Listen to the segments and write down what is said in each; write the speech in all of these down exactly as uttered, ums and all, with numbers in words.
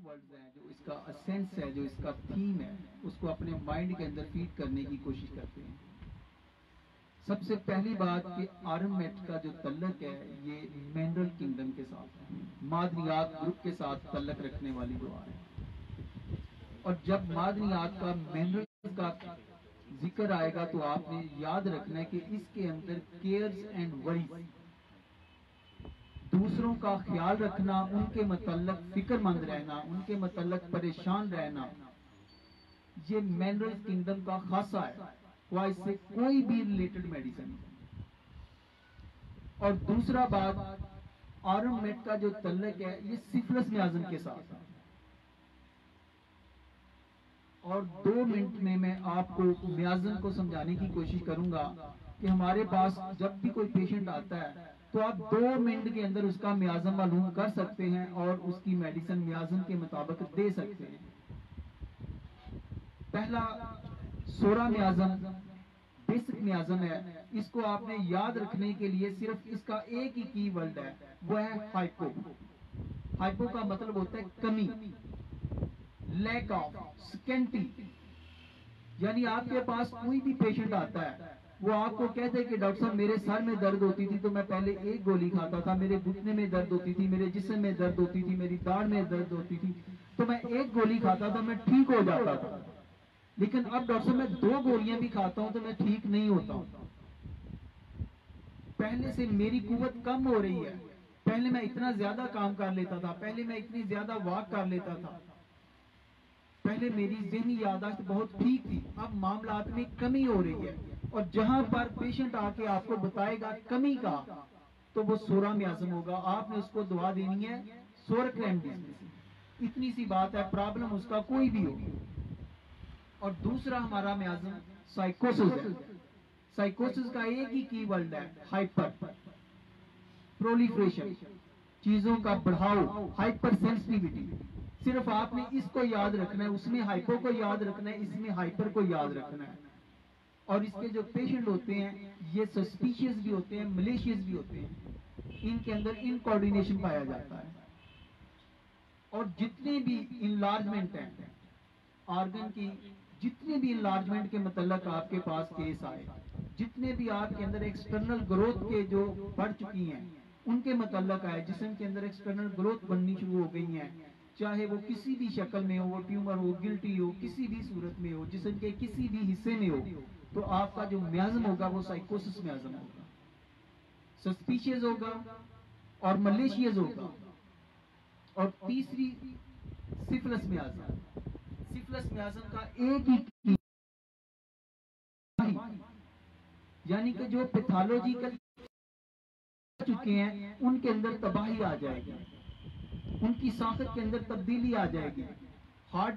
Words हैं, जो इसका असेंस है, जो इसका थीम है, उसको अपने माइंड के अंदर फीड करने की कोशिश करते हैं। सबसे पहली बात कि आर्ममेट का जो तल्लक है ये मिनरल किंगडम के साथ है, मादनियात ग्रुप के साथ तल्लक रखने वाली दुआ है। और जब मादनियात का मिनरल का जिक्र आएगा तो आपने याद रखना है कि इसके अंदर केयर्स एंड वरीज, दूसरों का ख्याल रखना, उनके मतलब फिक्रमंद रहना, उनके मतलब परेशान रहना, ये मिनरल किंगडम का खासा है, वह इससे कोई भी रिलेटेड मेडिसिन। और दूसरा बात, आर्ममेट का जो तल्लक है ये सिफिलिस मियाज़म के साथ है। और दो मिनट में मैं आपको मियाज़म को समझाने की कोशिश करूंगा कि हमारे पास जब भी कोई पेशेंट आता है तो आप दो मिनट के अंदर उसका मियाज़म मालूम कर सकते हैं और उसकी मेडिसिन मियाज़म के मुताबिक दे सकते हैं। पहला सोरा मियाज़म बेसिक मियाज़म है, इसको आपने याद रखने के लिए सिर्फ इसका एक ही की वर्ड है, वो है हाइपो। हाइपो का मतलब होता है कमी, लैक ऑफ, स्केंटी। यानी आपके पास कोई भी पेशेंट आता है, वो आपको कहते हैं कि डॉक्टर साहब मेरे सर में दर्द होती थी तो मैं पहले एक गोली खाता था, मेरे घुटने में दर्द होती थी, मेरे जिस्म में दर्द होती थी, मेरी दाढ़ में दर्द होती थी, तो मैं एक गोली खाता था, मैं ठीक हो जाता था। लेकिन अब डॉक्टर साहब मैं दो गोलियां भी खाता हूं तो मैं ठीक नहीं होता हूं। पहले से मेरी कुव्वत कम हो रही है, पहले मैं इतना ज्यादा काम कर लेता था, पहले मैं इतनी ज्यादा वॉक कर लेता था, पहले मेरी ज़हनी याददाश्त बहुत ठीक थी, अब मामलात में कमी हो रही है। और जहां पर पेशेंट आके आपको बताएगा कमी का, तो वो सोरा मियाज़म होगा, आपने उसको दुआ देनी है सोरक रेमडीज। इतनी सी बात है, प्रॉब्लम उसका कोई भी हो। और दूसरा हमारा मियाज़म साइकोसिस है। साइकोसिस का एक ही की वर्ड है, हाइपर प्रोलिफरेशन, चीजों का बढ़ाव, हाइपर सेंसिटिविटी। सिर्फ आपने इसको याद रखना है, उसमें हाइपो को याद रखना है, इसमें हाइपर को याद रखना है। और इसके जो पेशेंट होते हैं ये सस्पिशियस भी होते हैं, मलेशियस भी होते हैं, इनके अंदर इनकोऑर्डिनेशन पाया जाता है। और जितने भी इनलार्जमेंट हैं ऑर्गन की, जितने भी इनलार्जमेंट के मतलब आपके पास केस आए, जितने भी आपके अंदर एक्सटर्नल ग्रोथ के जो बढ़ चुकी हैं उनके मतलब आए, जिस्म के अंदर एक्सटर्नल ग्रोथ बननी शुरू हो गई है, चाहे वो किसी भी शक्ल में हो, वो ट्यूमर हो, गिल्टी हो, किसी भी सूरत में हो, जिस्म के किसी भी हिस्से में हो, तो आपका जो मियाज़म होगा वो साइकोसिस मियाज़म होगा, सस्पिशियस होगा और मलेशियस होगा। और तीसरी सिफिलिस मियाज़म। सिफिलिस मियाज़म का एक ही, यानी कि जो पैथोलॉजिकल चुके हैं उनके अंदर तबाही आ जाएगी, उनकी साखत के अंदर तब्दीली आ जाएगी, हार्ट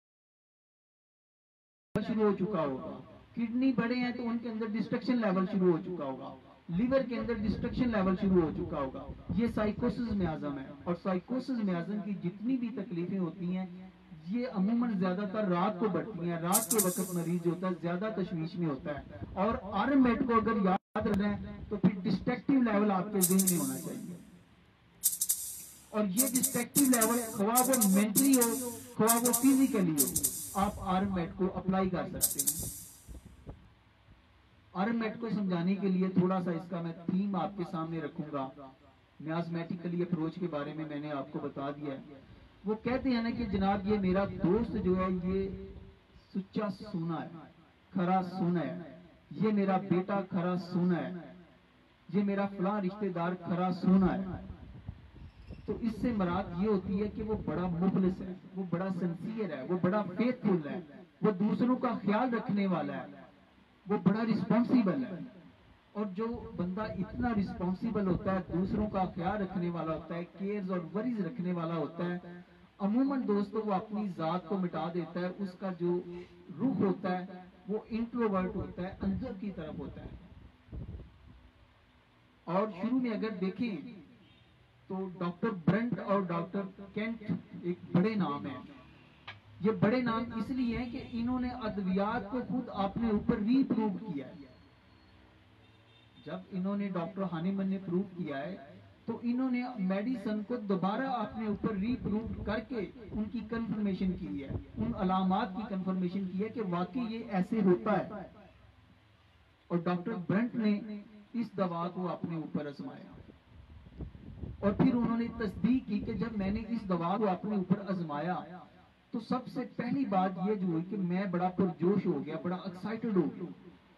शुरू हो चुका होगा, किडनी बड़े हैं तो उनके अंदर डिस्ट्रक्शन लेवल शुरू हो चुका होगा, लिवर के अंदर डिस्ट्रक्शन लेवल शुरू हो चुका होगा। ये साइकोसिस मियाज़म है। और साइकोसिस मियाज़म की जितनी भी तकलीफें होती हैं ये अमूमन ज्यादातर रात को बढ़ती हैं, रात के वक्त मरीज होता है ज्यादा तशवीश में होता है। और आर्ममेट को अगर याद रखना है तो फिर डिस्ट्रक्टिव लेवल आपके ज़हन में होना चाहिए। और ये डिस्ट्रक्टिव लेवल ख्वाह वो मेंटली हो, ख्वाह वो फिजिकली हो, आप आर्ममेट को अप्लाई कर सकते हैं। आर्ममेट को समझाने के लिए थोड़ा सा इसका मैं थीम आपके सामने रखूंगा। मियाज़मेटिकली अप्रोच के बारे में मैंने आपको बता दिया है। वो कहते हैं ना कि जनाब ये मेरा दोस्त जो है ये सुच्चा सोना है, खरा सोना है, ये मेरा बेटा खरा सोना है, ये मेरा फला रिश्तेदार खरा सोना है। तो इससे मराद ये होती है कि वो बड़ा मुखलिस है, वो बड़ा सिंसियर है, वो बड़ा फेथफुल है, वो दूसरों का ख्याल रखने वाला है, वो बड़ा रिस्पॉन्सिबल है। और जो बंदा इतना रिस्पॉन्सिबल होता है, दूसरों का ख्याल रखने वाला होता है, केयर्स और वरीज रखने वाला होता है, अमूमन दोस्तों वो अपनी जात को मिटा देता है, उसका जो रुख होता है वो इंट्रोवर्ट होता है, अंदर की तरफ होता है। और शुरू में अगर देखें तो डॉक्टर ब्रंट और डॉक्टर केंट एक बड़े नाम है। ये बड़े नाम इसलिए हैं कि इन्होंने अद्वियात को खुद अपने ऊपर रीप्रूव किया है। जब इन्होंने डॉक्टर हानीमन ने प्रूव किया है तो तो इन्होंने मेडिसिन को दोबारा अपने ऊपर रीप्रूव करके उनकी कंफर्मेशन की है, उन अलामात की कंफर्मेशन की है कि वाकई ये ऐसे होता है। और डॉक्टर ब्रंट ने इस दवा को अपने ऊपर आजमाया और फिर उन्होंने तस्दीक की कि जब मैंने इस दवा को अपने ऊपर आजमाया तो सबसे पहली बात यह जो हुई कि मैं बड़ा पुरजोश हो गया, बड़ा एक्साइटेड हो गया।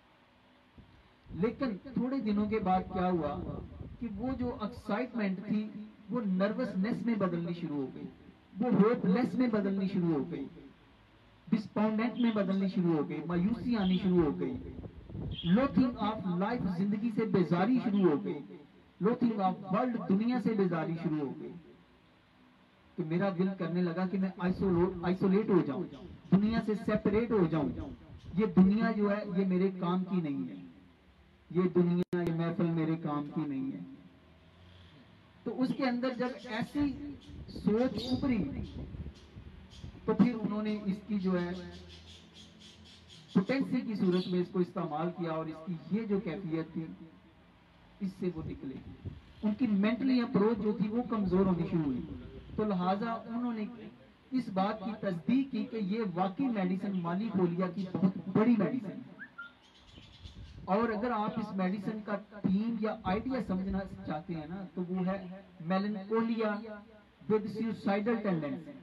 लेकिन थोड़े दिनों के बाद क्या हुआ कि वो जो एक्साइटमेंट थी वो नर्वसनेस में बदलनी शुरू हो गई, वो होपलेस में बदलनी शुरू हो गई, डिस्पॉन्डेंट में बदलनी शुरू हो गई, मायूसी आनी शुरू हो गई, लोथिंग ऑफ लाइफ, जिंदगी से बेजारी शुरू हो गई, लोथिंग ऑफ वर्ल्ड, दुनिया से बेजारी शुरू हो गई। कि मेरा दिल करने लगा कि मैं आइसोलेट आइसोलेट हो जाऊं, दुनिया से सेपरेट हो जाऊं। ये दुनिया जो है ये मेरे काम की नहीं है, ये दुनिया, ये महफिल मेरे काम की नहीं है। तो उसके अंदर जब ऐसी सोच उभरी तो फिर उन्होंने इसकी जो है पोटेंसी की सूरत में इसको इस्तेमाल किया और इसकी ये जो कैफियत थी इससे वो निकले। उनकी मेंटली अप्रोच जो थी वो कमजोर होनी शुरू हुई, तो लिहाजा उन्होंने इस बात की तस्दीक की कि ये वाकई मेडिसिन मालिकोलिया की बहुत बड़ी मेडिसिन है। और अगर आप इस मेडिसिन का थीम या आइडिया समझना चाहते हैं ना तो वो है मेलनकोलिया विद सुसाइडल टेंडेंसी।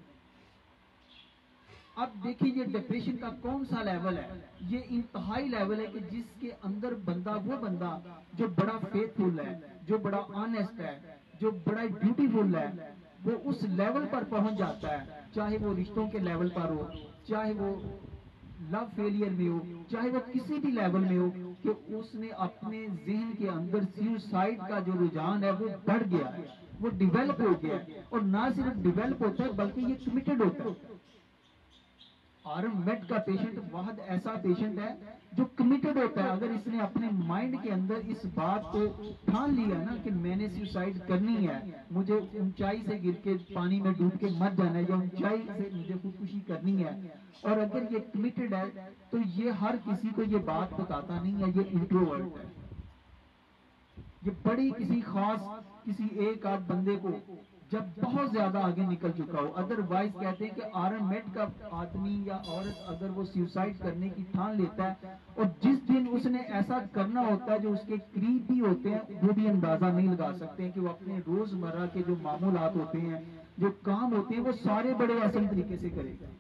अब देखिए ये डिप्रेशन का कौन सा लेवल है, ये इंतहाई लेवल है कि जिसके अंदर बंदा, वो बंदा जो बड़ा फेथफुल है, जो बड़ा ऑनेस्ट है, जो बड़ा ब्यूटीफुल है, वो उस लेवल पर पहुंच जाता है, चाहे वो रिश्तों के लेवल पर हो, चाहे वो लव फेलियर में हो, चाहे वो किसी भी लेवल में हो, कि उसने अपने जहन के अंदर सुसाइड का जो रुझान है वो बढ़ गया है, वो डेवलप हो गया है। और ना सिर्फ डेवलप होता है बल्कि ये कमिटेड होता है। आरएम मेट का पेशेंट बहुत ऐसा पेशेंट है जो कमिटेड होता है। अगर इसने अपने माइंड के अंदर इस बात को ठान लिया ना कि मैंने सुसाइड करनी है, मुझे ऊंचाई से गिर के पानी में डूब के मर जाना है, या ऊंचाई से मुझे खुदकुशी करनी है, और अगर ये कमिटेड है तो ये हर किसी को ये बात बताता नहीं है, ये इंट्रोवर्ट है। ये बड़ी किसी खास किसी एक आध बंदे को जब बहुत ज्यादा आगे निकल चुका हो, अदरवाइज कहते हैं कि आरएम मेट का आदमी या औरत अगर वो सुसाइड करने की ठान लेता है और जिस दिन उसने ऐसा करना होता है, जो उसके करीब भी होते हैं वो भी अंदाजा नहीं लगा सकते हैं कि वो अपने रोजमर्रा के जो मामूलात होते हैं, जो काम होते हैं, वो सारे बड़े आसान तरीके से करेगा।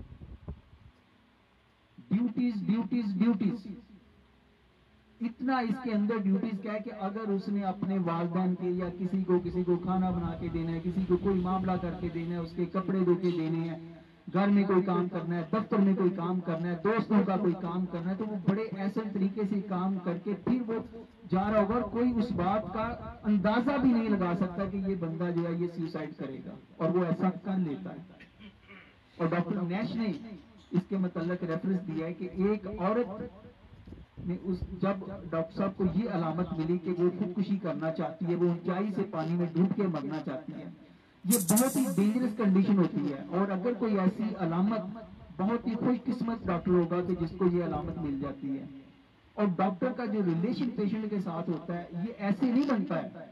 ड्यूटीज ड्यूटीज ड्यूटीज इतना इसके अंदर ड्यूटीज क्या है कि अगर उसने अपने वालिदैन के या किसी को किसी को खाना बना के देना है, किसी को कोई मामला करके देना है, उसके कपड़े धो के देने हैं, घर में कोई काम करना है, दफ्तर में कोई काम करना है, दोस्तों का कोई काम करना है, तो वो बड़े ऐसे तरीके से काम करके फिर वो जा रहा होगा और कोई उस बात का अंदाजा भी नहीं लगा सकता कि ये बंदा जो है ये सुसाइड करेगा, और वो ऐसा कर लेता है। और डॉक्टर नैश ने इसके मतलब रेफरेंस दिया है कि एक औरत ने उस जब डॉक्टर साहब को ये अलामत मिली कि वो खुदकुशी करना चाहती है, वो ऊंचाई से पानी में डूब के मरना चाहती है, ये बहुत ही डेंजरस कंडीशन होती है। और अगर कोई ऐसी अलामत, बहुत ही खुशकिस्मत डॉक्टर होगा कि जिसको ये अलामत मिल जाती है। और डॉक्टर का जो रिलेशन पेशेंट के साथ होता है ये ऐसे नहीं बनता है,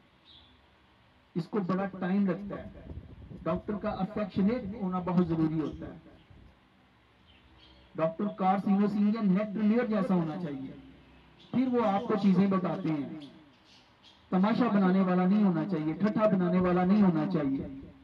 इसको बड़ा टाइम लगता है। डॉक्टर का अफेक्शनेट होना बहुत जरूरी होता है। डॉक्टर कार्सिनोसिन या नेट्रलियर जैसा होना चाहिए, फिर वो आपको चीजें बताते हैं। तमाशा बनाने वाला नहीं होना चाहिए, ठट्ठा बनाने वाला नहीं होना चाहिए।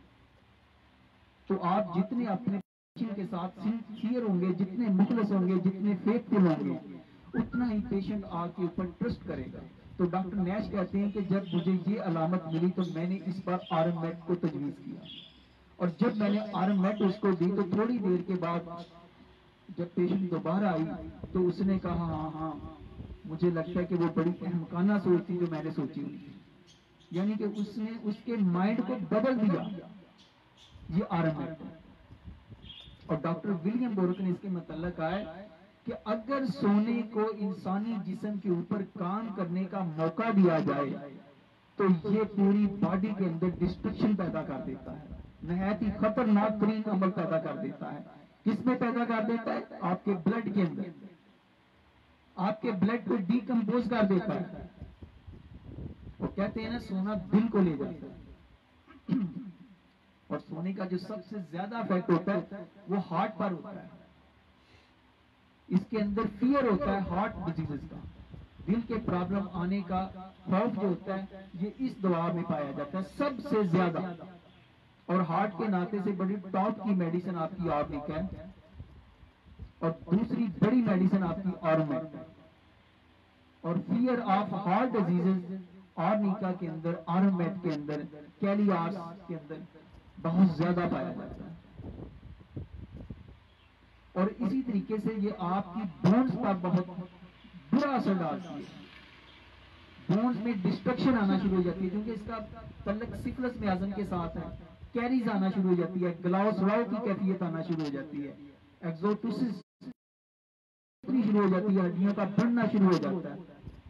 तो आप जितने अपने पेशेंट के साथ सिंसियर होंगे, जितने मुखलस होंगे, जितने फेथफुल होंगे, उतना ही पेशेंट आपके ऊपर ट्रस्ट करेगा। तो डॉक्टर नैश कहते हैं कि जब मुझे ये अलामत मिली तो मैंने इस बार आरएम मेट को तजवीज किया, और जब मैंने आरएम मेट उसको दी तो थोड़ी देर के बाद जब पेशेंट दोबारा आई तो उसने कहा हाँ हाँ मुझे लगता है कि वो बड़ी अहमकाना सोच थी जो मैंने सोची हुई थी। यानी कि उसने उसके माइंड को बदल दिया, ये आरएम मेट। और डॉक्टर विलियम बोरक ने इसके मतलब कहा है कि अगर सोने को इंसानी जिस्म के ऊपर काम करने का मौका दिया जाए तो ये पूरी बॉडी के अंदर डिस्ट्रक्शन पैदा कर देता है, नहायत ही खतरनाक तरीन अमल पैदा कर देता है। किसमें पैदा कर देता है? आपके ब्लड के अंदर, आपके ब्लड को डिकम्पोज कर देता है। और कहते हैं ना सोना दिल को ले जाता है और सोने का जो सबसे ज्यादा इफेक्ट होता है वो हार्ट पर होता है। इसके अंदर फियर होता है हार्ट डिजीजेस का, दिल के प्रॉब्लम आने का खौफ जो होता है ये इस दवा में पाया जाता है सबसे ज्यादा। और हार्ट के नाते से बड़ी टॉप की मेडिसिन आपकी ऑर्निक है और दूसरी बड़ी मेडिसिन आपकी ऑर्मेट। और फियर ऑफ हार्ट डिजीजेस ऑर्निका के अंदर, ऑर्मेट के अंदर, कैलियार्स के अंदर बहुत ज्यादा पाया जाता है। और इसी तरीके से ये आपकी बोन्स पर बहुत बुरा असर डालती है, बोन्स में डिस्ट्रक्शन आना शुरू हो जाती है क्योंकि इसका तल्लक सिफिलिस मियाज़म के साथ है। कैरीज आना शुरू हो जाती है, ग्लाउस राव की कैफियत आना शुरू हो जाती है, एक्सोटोसिस शुरू हो जाती है, हड्डियों का बढ़ना शुरू हो जाता है।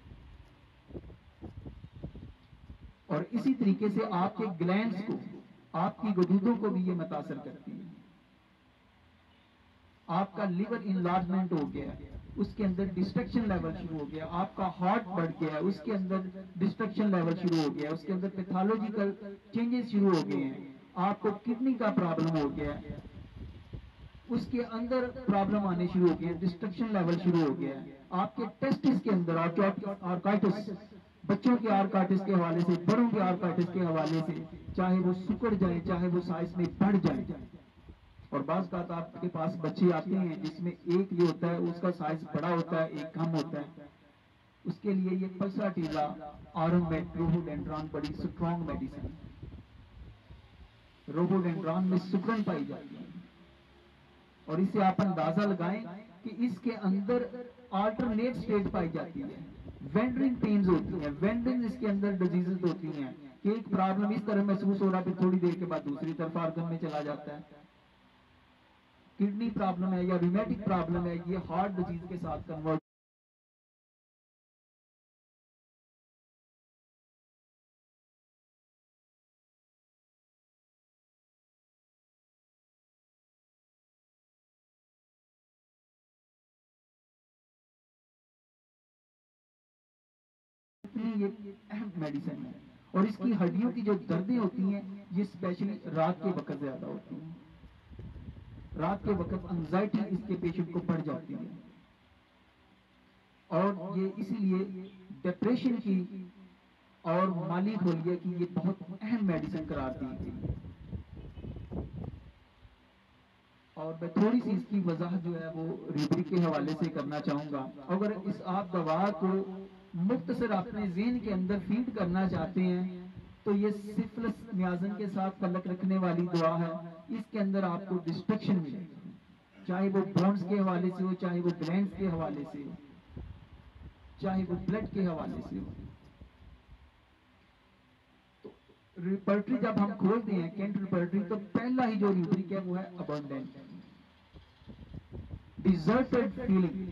और इसी तरीके से आपके ग्लैंड्स को, आपकी गदूदों को भी ये मुतासर करती है। आपका लिवर इनलार्जमेंट हो गया, उसके अंदर डिस्ट्रक्शन लेवल शुरू हो गया, आपका हार्ट बढ़ गया, उसके अंदर डिस्ट्रक्शन लेवल शुरू हो गया, उसके अंदर पैथोलॉजिकल चेंजेस शुरू हो गए हैं, आपको किडनी का प्रॉब्लम हो गया, उसके अंदर प्रॉब्लम आने शुरू हो गए, डिस्ट्रक्शन लेवल शुरू हो गया, आपके टेस्टिस के अंदर आर्काइटिस, बच्चों के आर्काइटिस के हवाले से, बड़ों के आर्काइटिस के हवाले से, चाहे वो सुकड़ जाए चाहे वो साइज में बढ़ जाए। और बात बात आपके पास बच्चे आते हैं जिसमें एक जो होता है उसका साइज बड़ा होता है, एक कम होता है, उसके लिए ये पल्साटीला ऑर्मेट रोडोडेंड्रॉन बड़ी स्ट्रॉन्ग मेडिसिन है। रोडोडेंड्रॉन में सुगंध पाई जाती है और इससे आप अंदाजा लगाएं कि इसके अंदर अल्टरनेट स्टेट पाई जाती है, वेंडरिंग पेन्स होती है, वेंडरिंग इसके अंदर डिजीजेस होती हैं कि एक प्रॉब्लम इस तरह महसूस हो रहा है फिर थोड़ी देर के बाद दूसरी तरफ आर्गन में चला जाता है। किडनी प्रॉब्लम है या रूमेटिक प्रॉब्लम है, ये हार्ट डिजीज के साथ कन्वर्ट ये अहम मेडिसिन है। और इसकी हड्डियों की जो दर्दें होती हैं ये स्पेशली रात के वक्त ज्यादा होती हैं, रात के वक्त एंजाइटी इसके पेशेंट को बढ़ जाती है और ये इसीलिए डिप्रेशन की और माली खोलिए कि ये बहुत अहम मेडिसिन करार दी गई। और मैं थोड़ी सी इसकी वजाहत जो है वो रूब्रिक के हवाले से करना चाहूंगा। अगर इस आप दवा को मुख्तसर अपने ज़हन के अंदर फीड करना चाहते हैं तो ये सिफिलिस मियाज़न के साथ तल्लक रखने वाली दवा है। इसके अंदर आपको डिस्ट्रक्शन मिलेगी, चाहे वो बोन्स के हवाले से हो, चाहे वो ग्लैंड्स के हवाले से हो, चाहे वो ब्लड के हवाले से हो। तो रिपर्टरी जब हम खोलते हैं कैंट रिपर्टरी तो पहला ही जो रूब्रिक है वो है अबंडेंट, डिजर्टेड फीलिंग,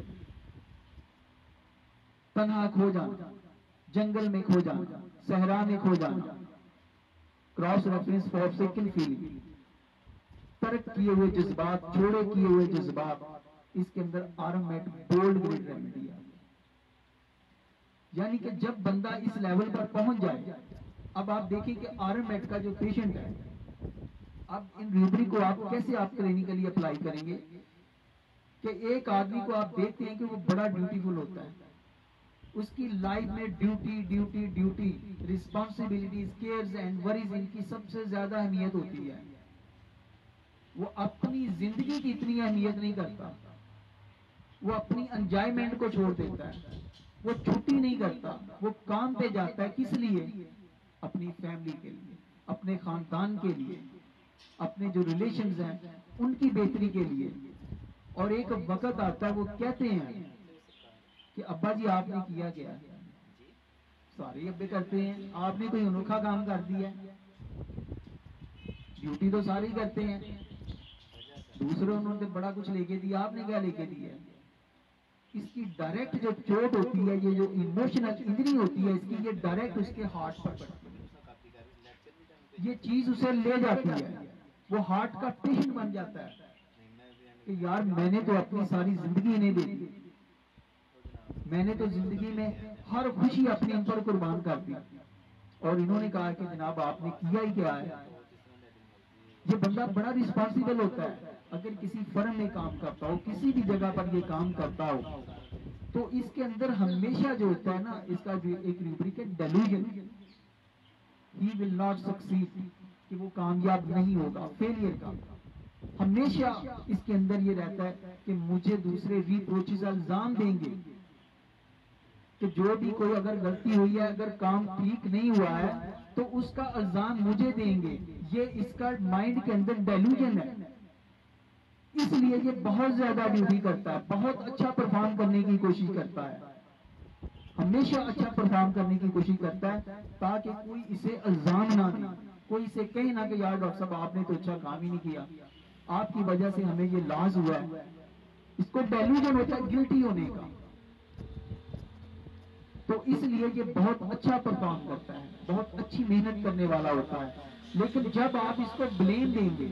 तन्हा खो जाना, जंगल में खो जाना, सहरा में खो जाना, cross reference for second feeling, तर्क किए हुए जज्बात, छोड़े किए हुए जज्बात, इसके अंदर आर्मेट बोल्ड ग्रेड रेमेडी है। यानी कि जब बंदा इस लेवल पर पहुंच जाए, अब आप देखिए कि आर्मेट का जो पेशेंट है, अब इन रूब्रिक को आप कैसे आप क्लिनिकली अप्लाई करेंगे कि एक आदमी को आप देखते हैं कि वो बड़ा ड्यूटीफुल होता है, उसकी लाइफ में duty duty duty responsibilities, cares and worries इनकी सबसे ज्यादा अहमियत होती है। वो अपनी जिंदगी की इतनी अहमियत नहीं करता, वो अपनी एंजॉयमेंट को छोड़ देता है, वो छुट्टी नहीं करता, वो काम पे जाता है। किस लिए? अपनी फैमिली के लिए, अपने खानदान के लिए, अपने जो रिलेशंस हैं उनकी बेहतरी के लिए। और एक वक्त आता है वो कहते हैं कि अब्बा जी आपने किया गया, सारे अब्बे करते हैं, आपने कोई अनोखा काम कर दिया, ड्यूटी तो सारे ही करते हैं, दूसरे उन्होंने बड़ा कुछ लेके दिया, आपने क्या लेके दिया। इसकी डायरेक्ट जो चोट होती है, ये जो इमोशनल इंजरी होती है इसकी, ये डायरेक्ट उसके हार्ट पर पड़ती है, ये चीज उसे ले जाती है, वो हार्ट का पेशेंट बन जाता है कि यार मैंने तो अपनी सारी जिंदगी नहीं दे दी, मैंने तो जिंदगी में हर खुशी अपने इन पर कुर्बान कर दी, और इन्होंने कहा कि जनाब आपने किया ही क्या है। ये बंदा बड़ा रिस्पॉन्सिबल होता है, अगर किसी फर्म में काम करता हो, किसी भी जगह पर ये काम करता हो, तो इसके अंदर हमेशा जो होता है ना, इसका जो एक रूब्रिक है delusion, he will not succeed, कि वो कामयाब नहीं होगा, फेलियर का। हमेशा इसके अंदर ये रहता है कि मुझे दूसरे रिप्रोचेस, इल्जाम देंगे कि जो भी कोई अगर गलती हुई है, अगर काम ठीक नहीं हुआ है, तो उसका इल्जाम मुझे देंगे। ये इसका माइंड के अंदर डेल्यूजन है, इसलिए ये बहुत ज्यादा ड्यूटी करता है, बहुत अच्छा परफॉर्म करने की कोशिश करता है, हमेशा अच्छा परफॉर्म करने की कोशिश करता है, ताकि कोई इसे इल्जाम ना दे, कोई इसे कहे ना कि यार डॉक्टर साहब आपने तो अच्छा काम ही नहीं किया, आपकी वजह से हमें ये लॉस हुआ है। इसको डेल्यूजन होता है गिल्टी होने का, तो इसलिए ये बहुत अच्छा परफॉर्म करता है, बहुत अच्छी मेहनत करने वाला होता है। लेकिन जब आप इसको ब्लेम देंगे,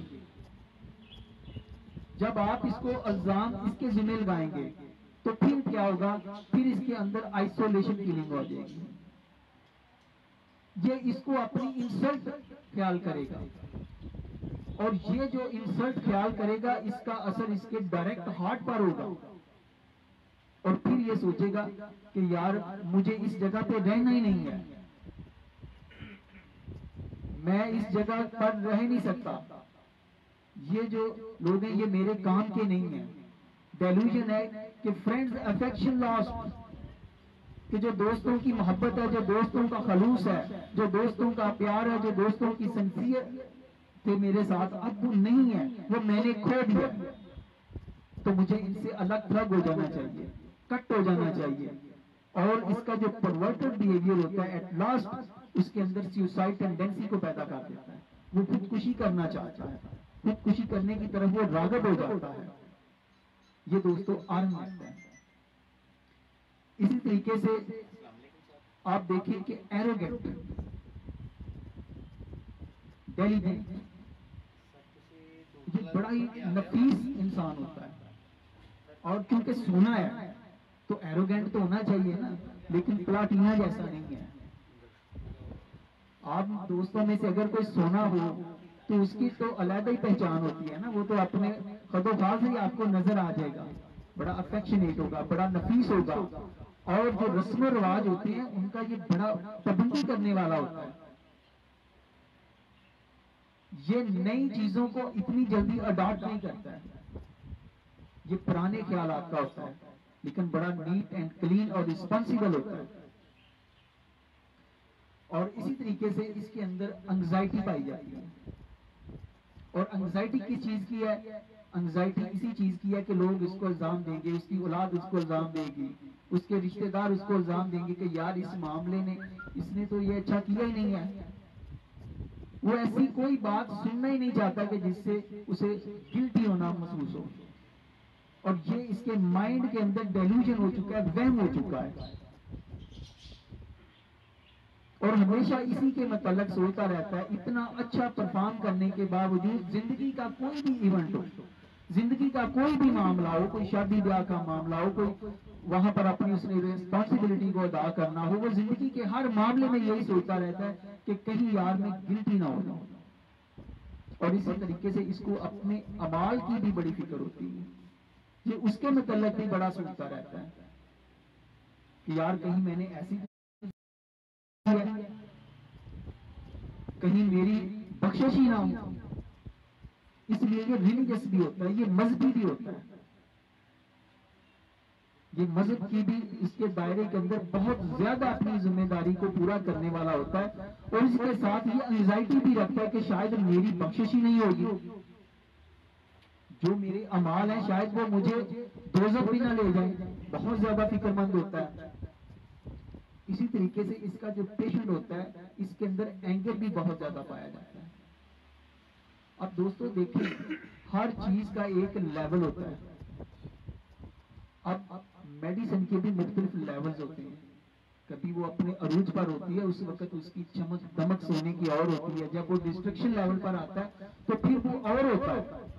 जब आप इसको इल्जाम इसके जिम्मे लगाएंगे, तो फिर क्या होगा, फिर इसके अंदर आइसोलेशन फीलिंग हो जाएगी, ये इसको अपनी इंसल्ट ख्याल करेगा, और ये जो इंसल्ट ख्याल करेगा, इसका असर इसके डायरेक्ट हार्ट पर होगा, और फिर ये सोचेगा कि यार मुझे इस जगह पे रहना ही नहीं है, मैं इस जगह पर रह नहीं सकता, ये जो लोग हैं ये मेरे काम के नहीं है। डेल्यूजन है कि फ्रेंड्स अफेक्शन लॉस्ट, कि जो दोस्तों की मोहब्बत है, जो दोस्तों का खलूस है, जो दोस्तों का प्यार है, जो दोस्तों की सिंसियर थे मेरे साथ, अब वो नहीं है, वो मैंने खो दिया, तो मुझे इनसे अलग थलग हो जाना चाहिए, कट हो जाना चाहिए। और इसका जो परवर्टेड बिहेवियर होता है, एट लास्ट उसके अंदर सुसाइड टेंडेंसी को पैदा कर देता है, वो खुदकुशी करना चाहता है, खुदकुशी करने की तरफ वो रागब हो जाता है। ये दोस्तों आर्म लगता है। इसी तरीके से आप देखिए कि एरोगेंट, डेलीजेंट, ये बड़ा ही नफीस इंसान होता है, और क्योंकि सोना है तो एरोगेंट तो होना चाहिए ना, लेकिन प्लाटिना जैसा नहीं है। आप दोस्तों में से अगर कोई सोना हो तो उसकी तो अलग ही पहचान होती है ना, वो तो अपने खदोखाल से ही आपको नजर आ जाएगा, बड़ा अफेक्शनेट होगा, बड़ा नफीस होगा, और जो रस्म रिवाज होते हैं उनका ये बड़ा पाबंदी करने वाला होता है, ये नई चीजों को इतनी जल्दी अडॉप्ट नहीं करता है, ये पुराने ख्यालात का होता है, लेकिन बड़ा नीट एंड क्लीन और रिस्पॉन्सिबल होता है। और इसी तरीके से इसके अंदर एंग्जाइटी पाई जाती है, और एंग्जाइटी किस चीज की है, एंग्जाइटी इसी चीज की है कि लोग इसको इल्जाम देंगे, उसकी औलाद उसको इल्जाम देगी, उसके रिश्तेदार उसको इल्जाम देंगे कि यार इस मामले में इसने तो ये अच्छा किया ही नहीं है। वो ऐसी कोई बात सुनना ही नहीं चाहता कि जिससे उसे गिल्टी होना महसूस हो, और ये इसके माइंड के अंदर डेल्यूजन हो चुका है, वहम हो चुका है, और हमेशा इसी के मतलब सोचता रहता है। इतना अच्छा परफॉर्म करने के बावजूद जिंदगी का कोई भी इवेंट हो, जिंदगी का कोई भी मामला हो, कोई शादी ब्याह का मामला हो, कोई वहां पर अपनी उसने रिस्पॉन्सिबिलिटी को अदा करना हो, वो जिंदगी के हर मामले में यही सोचता रहता है कि कहीं यार मैं गिल्टी ना हो जाऊं। और इसी तरीके से इसको अपने अमाल की भी बड़ी फिक्र होती है, ये उसके मतलब भी बड़ा सोचता रहता है कि यार कहीं मैंने ऐसी कहीं मेरी बख्शिश ही ना हो। इसलिए ये रिलीजियस भी होता है, ये मजहबी भी होता है, ये मजहब की भी इसके दायरे के अंदर बहुत ज्यादा अपनी जिम्मेदारी को पूरा करने वाला होता है, और इसके साथ ये एंजाइटी भी रखता है कि शायद मेरी बख्शिश ही नहीं होगी, जो मेरे अमाल हैं शायद वो मुझे दोज़ख भी ना ले जाए, बहुत ज्यादा फिक्रमंद होता है। इसी तरीके से इसका जो पेशेंट होता है, इसके अंदर एंगर भी बहुत ज्यादा पाया जाता है। अब दोस्तों देखिए, हर चीज का एक लेवल होता है। अब मेडिसिन के भी मुख्तलिफ लेवल्स होते हैं, कभी वो अपने अरूज पर होती है, उस वक्त उसकी चमक दमक सोने की और होती है, जब वो डिस्ट्रक्शन लेवल पर आता है तो फिर वो और होता है,